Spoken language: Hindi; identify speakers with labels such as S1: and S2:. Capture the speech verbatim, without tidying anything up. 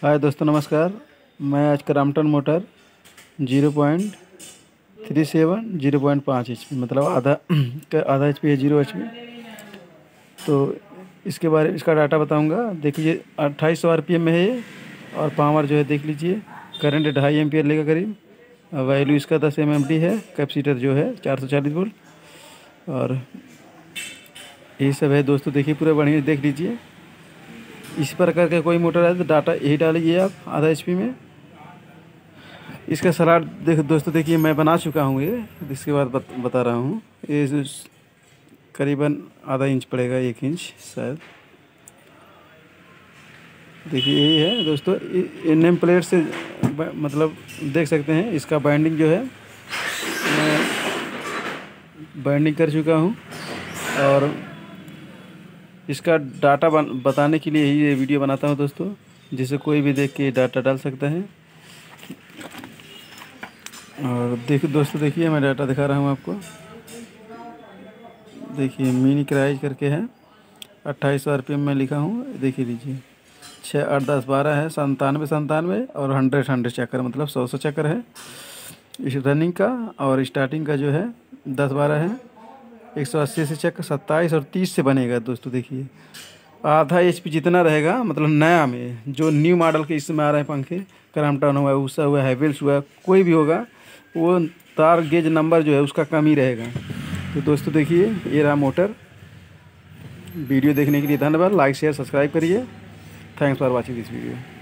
S1: हाय दोस्तों, नमस्कार। मैं आज Crompton motor zero point three seven zero point पाँच एच पी मतलब आधा का आधा एच पी है, जीरो एच पी। तो इसके बारे में इसका डाटा बताऊंगा। देखिए अट्ठाईस सौ आर पी एम में है ये, और पावर जो है देख लीजिए। करंट ढाई एम्पियर लेगा करीब। वैल्यू इसका दस एम एम डी है। कैपेसिटर जो है चार सौ चालीस वोल्ट। और यही सब है दोस्तों, देखिए पूरा बढ़िया देख लीजिए। इस प्रकार का कोई मोटर है तो डाटा यही डालिए आप आधा एच पी में। इसका सलाड देख दोस्तों, देखिए मैं बना चुका हूँ ये। इसके बाद बत, बता रहा हूँ। ये जो करीबन आधा इंच पड़ेगा, एक इंच शायद। देखिए यही है दोस्तों। ये नेम प्लेट से मतलब देख सकते हैं। इसका बाइंडिंग जो है मैं बाइंडिंग कर चुका हूँ, और इसका डाटा बताने के लिए ही ये वीडियो बनाता हूँ दोस्तों, जिसे कोई भी देख के डाटा डाल सकता है। और देखिए दोस्तों, देखिए मैं डाटा दिखा रहा हूँ आपको। देखिए मिनी क्राइज करके है, अट्ठाईस सौ आर पी एम में लिखा हूँ। देखिए लीजिए, छः आठ दस बारह है, संतानवे संतानवे और हंड्रेड हंड्रेड चक्कर, मतलब सौ सौ चक्कर है इस रनिंग का। और स्टार्टिंग का जो है दस बारह है। एक सौ अस्सी से चक्कर सत्ताईस और तीस से बनेगा दोस्तों। देखिए आधा एच पी जितना रहेगा, मतलब नया में जो न्यू मॉडल के इसमें आ रहे हैं पंखे, क्रॉम्पटन हुआ, उषा हुआ, हैवेल्स हुआ, कोई भी होगा, वो तार गेज नंबर जो है उसका कम ही रहेगा। तो दोस्तों देखिए ये रहा मोटर। वीडियो देखने के लिए धन्यवाद। लाइक शेयर सब्सक्राइब करिए। Thanks for watching this video.